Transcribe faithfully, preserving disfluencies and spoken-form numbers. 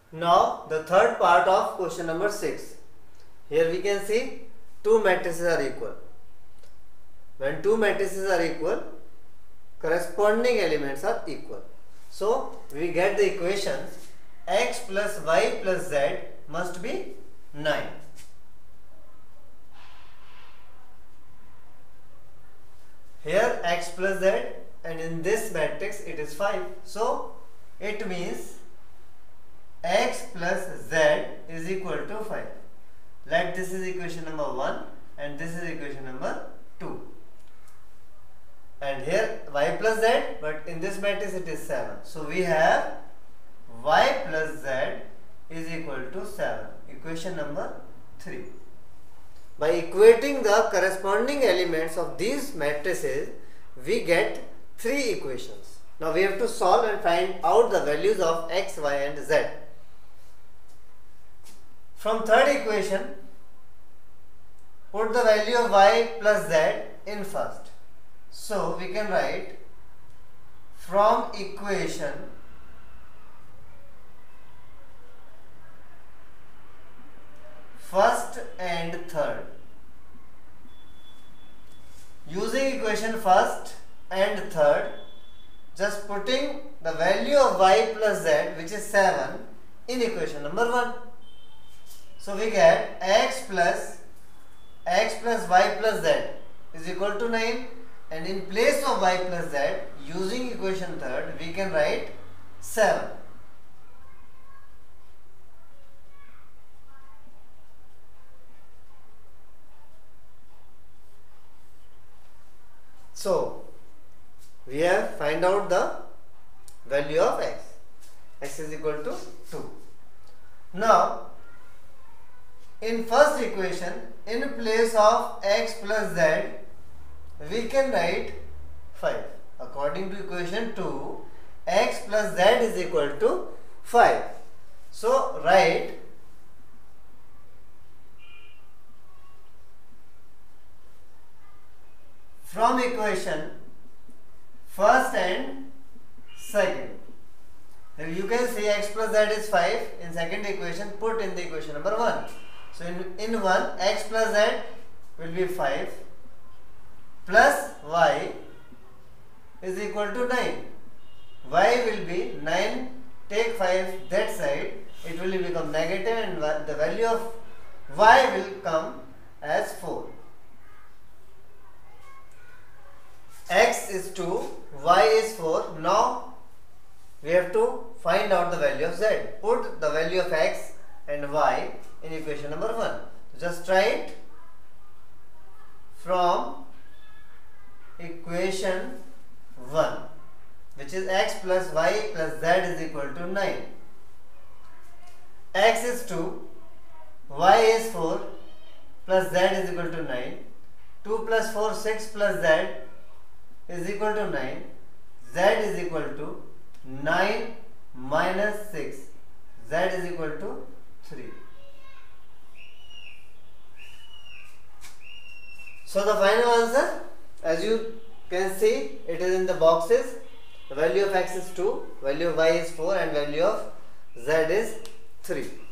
Now the third part of question number six. Here we can see two matrices are equal. When two matrices are equal, corresponding elements are equal. So we get the equations x plus y plus z must be nine. Here x plus z, and in this matrix it is five. So it means x plus z is equal to five. Let this is equation number one and this is equation number two. And here y plus z, but in this matrix it is seven. So we have y plus z is equal to seven. Equation number three. By equating the corresponding elements of these matrices, we get three equations. Now we have to solve and find out the values of x, y and z. From third equation, put the value of y plus z in first. So we can write from equation first and third. Using equation first and third, just putting the value of y plus z, which is seven, in equation number one. So we get x plus x plus y plus z is equal to nine, and in place of y plus z, using equation third, we can write seven. So we have find out the value of x. X is equal to two. Now in first equation, in place of x plus z, we can write five. According to equation two, x plus z is equal to five. So write from equation first and second. Then you can say x plus z is five. In second equation, put in the equation number one. So in, in one, x plus z will be five plus y is equal to nine. Y will be nine, take five that side, it will become negative, and the value of y will come as four. X is two, y is four. Now we have to find out the value of z. Put the value of x and y in equation number one. Just write from equation one, which is x plus y plus z is equal to nine. X is two, y is four, plus z is equal to nine. two plus four, six plus z is equal to nine. Z is equal to nine minus six. Z is equal to three. So the final answer, as you can see, it is in the boxes. The value of x is two, value of y is four, and value of z is three.